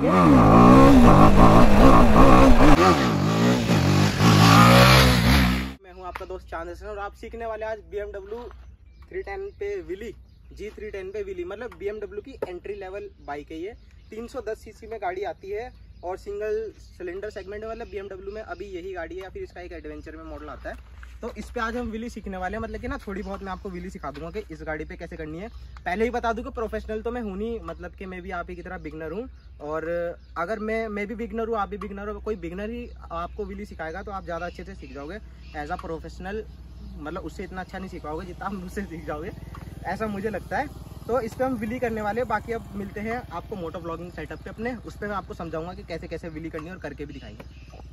मैं हूं आपका दोस्त चांद और आप सीखने वाले आज BMW 310 पे विली G310 पे विली, मतलब BMW की एंट्री लेवल बाइक है ये। 310 सीसी में गाड़ी आती है और सिंगल सिलेंडर सेगमेंट में, मतलब BMW में अभी यही गाड़ी है या फिर इसका एक एडवेंचर में मॉडल आता है। तो इस पे आज हम विली सीखने वाले हैं, मतलब कि ना थोड़ी बहुत मैं आपको विली सिखा दूंगा कि इस गाड़ी पे कैसे करनी है। पहले ही बता दूं कि प्रोफेशनल तो मैं हूं नहीं, मतलब कि मैं भी आप ही की तरह बिगनर हूं। और अगर मैं भी बिगनर हूं, आप भी बिगनर हो, कोई बिगनर ही आपको विली सिखाएगा तो आप ज़्यादा अच्छे से सीख जाओगे। एज अ प्रोफेशनल मतलब उससे इतना अच्छा नहीं सीख पाओगे जितना आप मुझसे सीख जाओगे, ऐसा मुझे लगता है। तो इस पर हम विली करने वाले हैं। बाकी अब मिलते हैं आपको मोटो ब्लॉगिंग सेटअप पे अपने, उस पर मैं आपको समझाऊंगा कि कैसे कैसे विली करनी है और करके भी दिखाएंगे।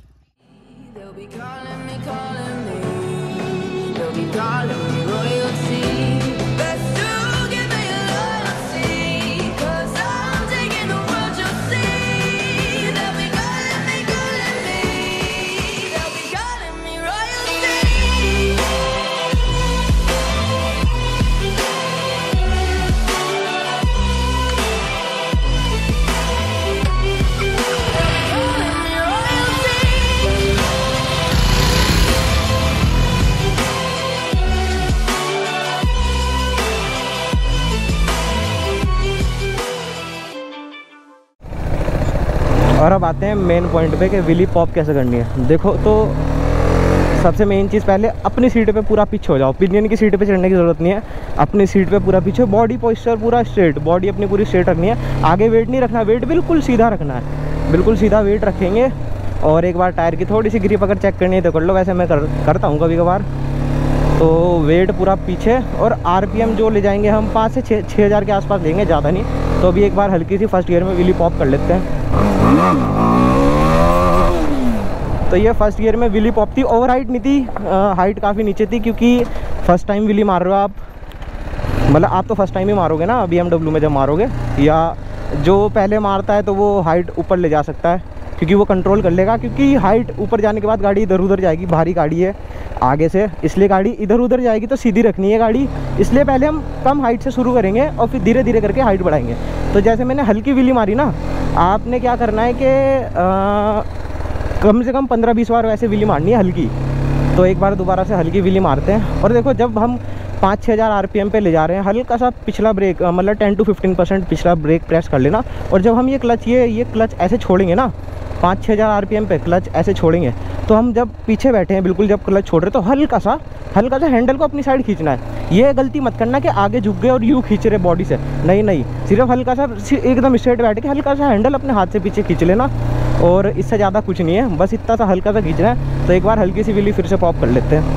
और अब आते हैं मेन पॉइंट पे कि विली पॉप कैसे करनी है। देखो तो सबसे मेन चीज़, पहले अपनी सीट पे पूरा पिच हो जाओ। पिनियन की सीट पे चढ़ने की ज़रूरत नहीं है, अपनी सीट पे पूरा पीछे। बॉडी पोस्चर पूरा स्ट्रेट, बॉडी अपनी पूरी स्ट्रेट रखनी है। आगे वेट नहीं रखना, वेट बिल्कुल सीधा रखना है, बिल्कुल सीधा वेट रखेंगे। और एक बार टायर की थोड़ी सी ग्रिप अगर चेक करनी है तो कर लो, वैसे मैं करता हूँ कभी कभार। तो वेट पूरा पीछे और RPM जो ले जाएंगे हम 5 से 6,000 के आसपास लेंगे, ज़्यादा नहीं। तो अभी एक बार हल्की सी फर्स्ट गियर में विली पॉप कर लेते हैं। तो ये फर्स्ट गियर में विली पॉप थी, ओवर हाइट नहीं थी, हाइट काफ़ी नीचे थी, क्योंकि फर्स्ट टाइम विली मार रहे हो आप। मतलब आप तो फर्स्ट टाइम ही मारोगे ना BMW में जब मारोगे, या जो पहले मारता है तो वो हाइट ऊपर ले जा सकता है क्योंकि वो कंट्रोल कर लेगा। क्योंकि हाइट ऊपर जाने के बाद गाड़ी इधर उधर जाएगी, भारी गाड़ी है आगे से, इसलिए गाड़ी इधर उधर जाएगी। तो सीधी रखनी है गाड़ी, इसलिए पहले हम कम हाइट से शुरू करेंगे और फिर धीरे धीरे करके हाइट बढ़ाएंगे। तो जैसे मैंने हल्की विली मारी ना, आपने क्या करना है कि कम से कम 15-20 बार वैसे विली मारनी है हल्की। तो एक बार दोबारा से हल्की विली मारते हैं। और देखो जब हम 5-6,000 RPM पे ले जा रहे हैं, हल्का सा पिछला ब्रेक, मतलब 10 to 15% पिछला ब्रेक प्रेस कर लेना। और जब हम ये क्लच ऐसे छोड़ेंगे ना, 5-6,000 RPM पे क्लच ऐसे छोड़ेंगे, तो हम जब पीछे बैठे हैं बिल्कुल, जब क्लच छोड़ रहे तो हल्का सा हैंडल को अपनी साइड खींचना है। ये गलती मत करना कि आगे झुक गए और यूँ खींच रहे बॉडी से, नहीं, सिर्फ हल्का सा एकदम स्ट्रेट बैठ के हल्का सा हैंडल अपने हाथ से पीछे खींच लेना। और इससे ज़्यादा कुछ नहीं है, बस इतना सा हल्का सा खींचना है। तो एक बार हल्की सी विली फिर से पॉप कर लेते हैं।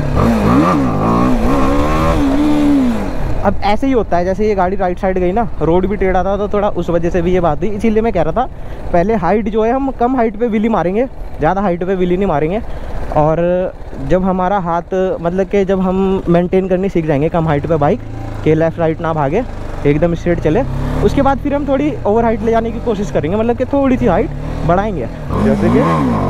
अब ऐसे ही होता है, जैसे ये गाड़ी राइट साइड गई ना, रोड भी टेढ़ा था तो थोड़ा उस वजह से भी ये बात हुई। इसीलिए मैं कह रहा था पहले हाइट जो है हम कम हाइट पे विली मारेंगे, ज़्यादा हाइट पे विली नहीं मारेंगे। और जब हमारा हाथ, मतलब कि जब हम मेंटेन करनी सीख जाएंगे कम हाइट पे बाइक के, लेफ़्ट राइट ना भागे, एकदम स्ट्रेट चले, उसके बाद फिर हम थोड़ी ओवर हाइट ले जाने की कोशिश करेंगे, मतलब कि थोड़ी सी हाइट बढ़ाएंगे। जैसे कि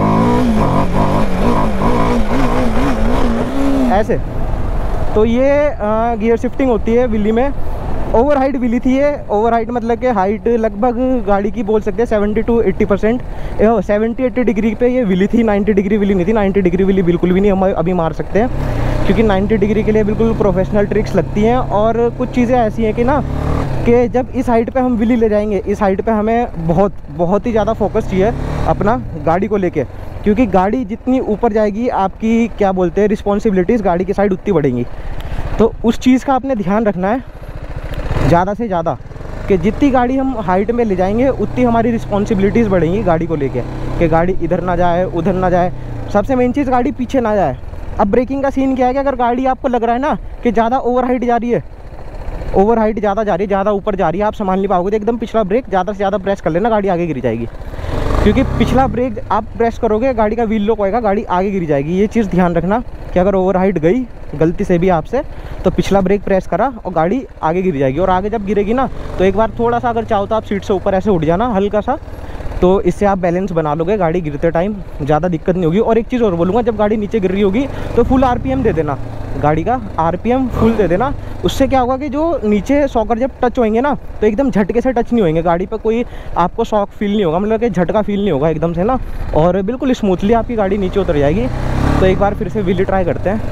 ऐसे। तो ये गियर शिफ्टिंग होती है विली में। ओवर हाइट विली थी ये। ओवर हाइट मतलब कि हाइट लगभग गाड़ी की बोल सकते हैं 70 to 80%, 70-80 डिग्री पे ये विली थी। 90 डिग्री विली नहीं थी। 90 डिग्री विली बिल्कुल भी नहीं हम अभी मार सकते हैं, क्योंकि 90 डिग्री के लिए बिल्कुल प्रोफेशनल ट्रिक्स लगती हैं। और कुछ चीज़ें ऐसी हैं कि ना, कि जब इस हाइट पे हम विली ले जाएंगे, इस हाइट पे हमें बहुत ही ज़्यादा फोकस चाहिए अपना गाड़ी को लेके, क्योंकि गाड़ी जितनी ऊपर जाएगी आपकी क्या बोलते हैं रिस्पॉन्सिबिलिटीज़ गाड़ी की साइड उतनी बढ़ेंगी। तो उस चीज़ का आपने ध्यान रखना है ज़्यादा से ज़्यादा, कि जितनी गाड़ी हम हाइट में ले जाएंगे उतनी हमारी रिस्पॉन्सिबिलिटीज़ बढ़ेंगी गाड़ी को लेके, कि गाड़ी इधर ना जाए उधर ना जाए। सबसे मेन चीज़ गाड़ी पीछे ना जाए। अब ब्रेकिंग का सीन क्या है कि अगर गाड़ी आपको लग रहा है ना कि ज़्यादा ओवर हाइट जा रही है, ओवर हाइट ज़्यादा जा रही है, ज़्यादा ऊपर जा रही है, आप संभाल नहीं पाओगे, तो एकदम पिछला ब्रेक ज़्यादा से ज़्यादा प्रेस कर लेना, गाड़ी आगे गिर जाएगी। क्योंकि पिछला ब्रेक आप प्रेस करोगे, गाड़ी का व्हील लॉक होएगा, गाड़ी आगे गिर जाएगी। ये चीज़ ध्यान रखना कि अगर ओवर हाइट गई गलती से भी आपसे, तो पिछला ब्रेक प्रेस करा और गाड़ी आगे गिर जाएगी। और आगे जब गिरेगी ना, तो एक बार थोड़ा सा अगर चाहो तो आप सीट से ऊपर ऐसे उठ जाना हल्का सा, तो इससे आप बैलेंस बना लोगे, गाड़ी गिरते टाइम ज़्यादा दिक्कत नहीं होगी। और एक चीज़ और बोलूँगा, जब गाड़ी नीचे गिर रही होगी तो फुल RPM दे देना, गाड़ी का RPM फुल दे देना, उससे क्या होगा कि जो नीचे शॉकर जब टच होंगे ना तो एकदम झटके से टच नहीं होंगे, गाड़ी पर कोई आपको शॉक फील नहीं होगा, मतलब कि झटका फील नहीं होगा एकदम से ना, और बिल्कुल स्मूथली आपकी गाड़ी नीचे उतर जाएगी। तो एक बार फिर से व्हीली ट्राई करते हैं।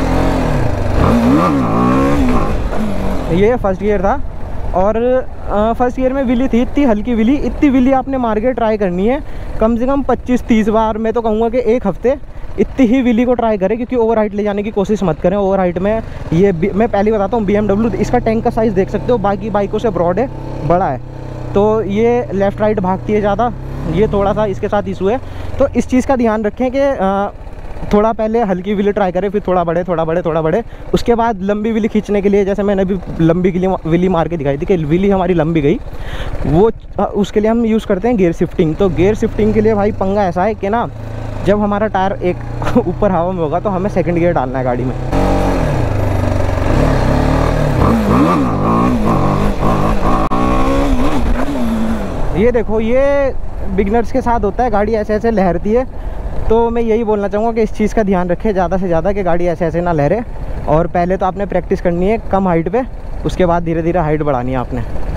ये फर्स्ट गियर था और फर्स्ट गियर में व्हीली थी, इतनी हल्की व्हीली, इतनी व्हीली आपने मार के ट्राई करनी है कम से कम 25-30 बार। मैं तो कहूँगा कि एक हफ्ते इतनी ही व्हीली को ट्राई करें, क्योंकि ओवर हाइट ले जाने की कोशिश मत करें। ओवर हाइट में ये मैं पहले बताता हूँ, BMW इसका टैंक का साइज़ देख सकते हो, बाकी बाइकों से ब्रॉड है, बड़ा है, तो ये लेफ़्ट राइट भागती है ज़्यादा, ये थोड़ा सा इसके साथ इशू है। तो इस चीज़ का ध्यान रखें कि थोड़ा पहले हल्की व्हीली ट्राई करें, फिर थोड़ा बड़े थोड़ा बड़े थोड़ा बड़े, उसके बाद लंबी व्हीली खींचने के लिए, जैसे मैंने अभी लंबी व्हीली मार के दिखाई थी कि व्हीली हमारी लंबी गई, वो उसके लिए हम यूज़ करते हैं गियर शिफ्टिंग। तो गियर शिफ्टिंग के लिए भाई पंगा ऐसा है कि ना, जब हमारा टायर एक ऊपर हवा में होगा तो हमें सेकंड गियर डालना है गाड़ी में। ये देखो, ये बिगनर्स के साथ होता है, गाड़ी ऐसे ऐसे लहरती है। तो मैं यही बोलना चाहूँगा कि इस चीज़ का ध्यान रखें ज़्यादा से ज़्यादा कि गाड़ी ऐसे ऐसे ना लहरे, और पहले तो आपने प्रैक्टिस करनी है कम हाइट पे, उसके बाद धीरे धीरे हाइट बढ़ानी है आपने।